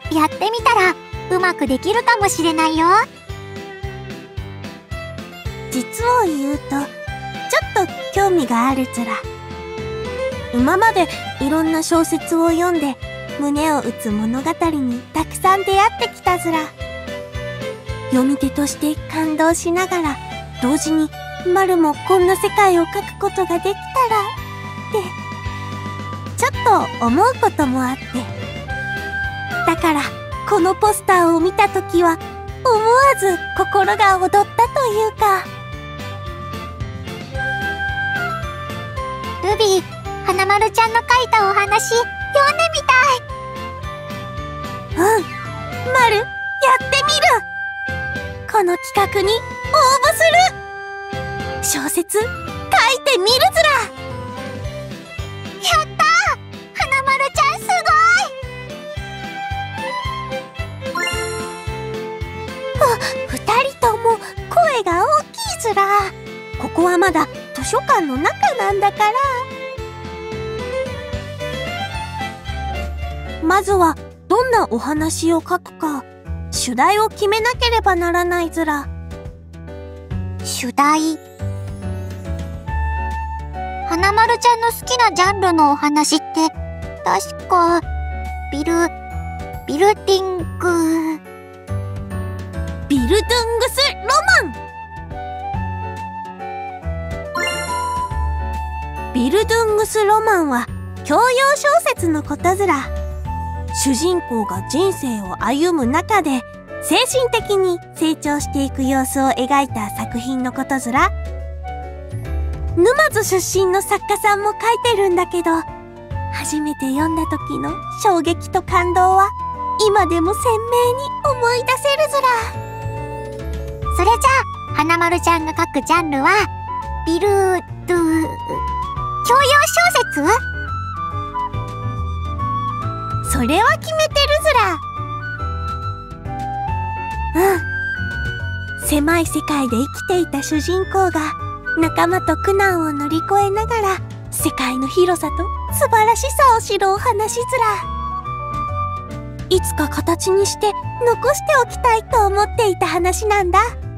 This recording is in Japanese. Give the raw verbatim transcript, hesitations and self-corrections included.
やってみたらうまくできるかもしれないよ。 実を言うと、ちょっと興味があるずら。今までいろんな小説を読んで胸を打つ物語にたくさん出会ってきたずら。読み手として感動しながら、同時にマルもこんな世界を描くことができたらってちょっと思うこともあって、だからこのポスターを見たときは思わず心が躍ったというか。 ルビー、花丸ちゃんの書いたお話読んでみたい。うん、マル、やってみる。この企画に応募する。小説書いてみるずら。 やったー、花丸ちゃんすごい。 あ、二人とも声が大きいずら。ここはまだ図書館の中なんだから。まずはどんなお話を書くか主題を決めなければならないずら。 主題。花丸ちゃんの好きなジャンルのお話って確かビルビルディングビルドゥングスロマン。ビルドゥングスロマンは教養小説のことずら。主人公が人生を歩む中で精神的に成長していく様子を描いた作品のことずら。沼津出身の作家さんも書いてるんだけど、初めて読んだ時の衝撃と感動は今でも鮮明に思い出せるずら。 それじゃあ花丸ちゃんが書くジャンルはビルドゥ教養小説？ それは決めてるずら。うん。狭い世界で生きていた主人公が仲間と苦難を乗り越えながら世界の広さと素晴らしさを知るお話ずら。いつか形にして残しておきたいと思っていた話なんだ。